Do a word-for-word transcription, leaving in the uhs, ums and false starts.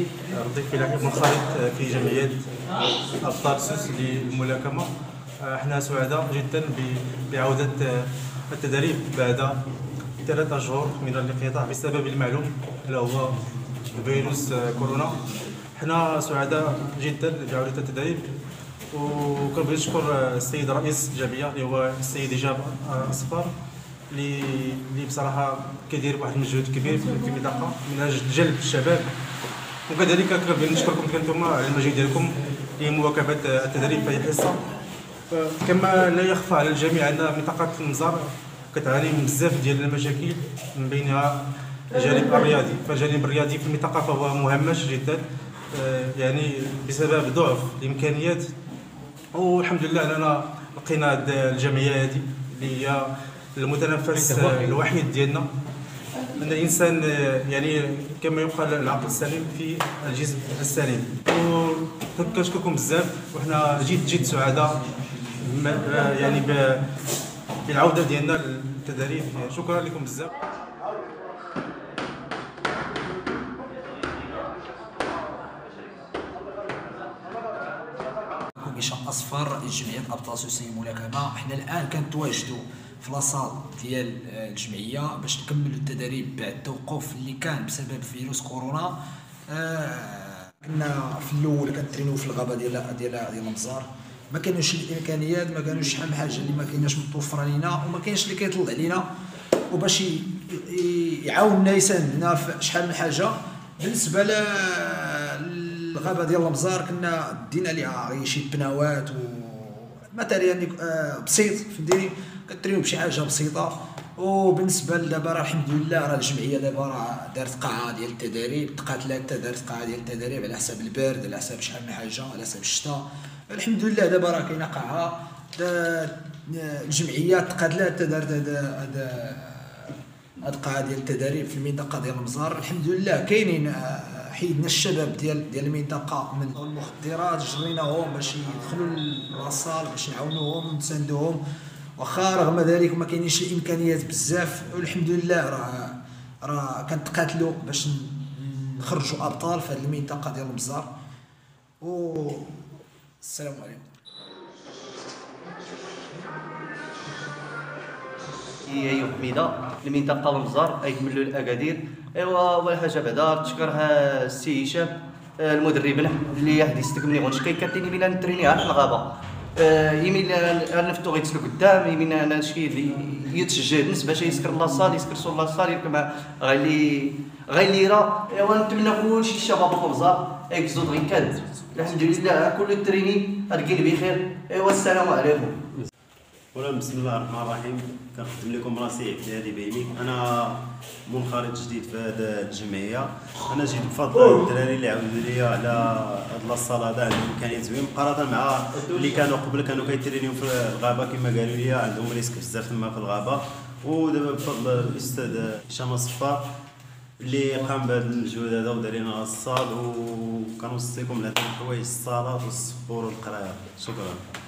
رديف فلاحي منخرط في جمعية أبطال سوس للملاكمة. احنا سعداء جدا بعودة التدريب بعد ثلاثة أشهر من الانقطاع بسبب المعلوم اللي هو فيروس كورونا. احنا سعداء جدا بعودة التدريب، وكنبغي نشكر السيد رئيس الجمعية اللي هو السيد إيجاب أصفر اللي اللي بصراحة كيدير واحد المجهود كبير في المنطقة من أجل جلب الشباب، وكذلك كنبغي نشكركم كنتم على المجهود ديالكم لمواكبة التدريب في أي حصة. كما لا يخفى على الجميع أن منطقة المزار كتعاني من بزاف ديال المشاكل، من بينها الجانب الرياضي. فالجانب الرياضي في المنطقة فهو مهمش جدا، يعني بسبب ضعف الإمكانيات. والحمد لله أننا لقينا هذه الجمعية هذه اللي هي المتنفس الوحيد ديالنا، أن الإنسان يعني كما يقال العقل السليم في الجسم السليم. وكنشكركم بزاف، وحنا جد جد سعداء يعني بالعودة ديالنا للتدريب. شكرا لكم بزاف. هشام أصفر رئيس جمعية أبطال سوس للملاكمة. حنا الآن كنتواجدوا في لاصال ديال الجمعية باش نكملوا التدريب بعد التوقف اللي كان بسبب فيروس كورونا. آه كنا في الأول كنترينيو في الغابة ديال ديال ديال المزار، ما كانوش الامكانيات، ما كانوش شحال من حاجه اللي ما كايناش متوفره لينا، وما كاينش اللي كيطلع لينا وباش يعاوننا يساندنا في شحال من حاجه. بالنسبه للغابه ديال المزار كنا دينا ليها شي بناوات وماتيريال بسيط، فهمتيني، كنتريو بشي حاجه بسيطه. وبالنسبه لدابا راه الحمد لله راه الجمعيه دابا راه دارت قاعه ديال التدريب، تقاتلات دارت قاعه ديال التدريب على حساب البرد، على حساب شحال من حاجه، على حساب الشتاء. الحمد لله دابا راه كاينه قاعه. الجمعيه تقاتلات دارت هذا هذا هاد القاعه ديال التدريب في المنطقه ديال المزار. الحمد لله كاينين، حيدنا الشباب ديال ديال المنطقه من المخدرات، جريناهم باش يدخلوا للاصال باش نعاونوهم ونساندوهم، واخا رغم ذلك ما كاينينش الامكانيات بزاف. والحمد لله راه راه كنتقاتلوا باش نخرجوا ابطال في هذه المنطقه ديال المزار. و السلام عليكم. هي أيوب حميده المنطقه المزار يكملوا الاكادير. ايوا اول حاجه بعدا تشكرها السي هشام المدرب اللي غادي يستكملني غنشكي كاتيني بينا نترينيها في الغابه. يمين انا نفتو غيتسلو قدام، يمين انا شي يتشجع الناس باش يسكر لاصال يسكر سور لاصال يركب غالي غالي راه. ايوا نتمنى كلشي الشباب في المزار اكزود غير كاد. الحمد لله كل التريني غادي بخير. ايوا السلام عليكم. ولا بسم الله الرحمن الرحيم. كنقدم لكم راسي عبد الهادي بيمي، انا منخرط جديد في هذه الجمعيه. انا جيت بفضل الدراري اللي عاودوا لي على هاد لاصال هذا، عندهم امكانيات زوين مقارنه مع اللي كانوا قبل كانوا كيترينيو في الغابه كما قالوا لي، عندهم ريسك بزاف تما في الغابه. ودابا بفضل الاستاذ هشام الصفار اللي قام بهذا المجهود هذا ودار لنا الصال، وكنوصيكم على هاد الحوايج الصلاه والصبور والقرايه. شكرا.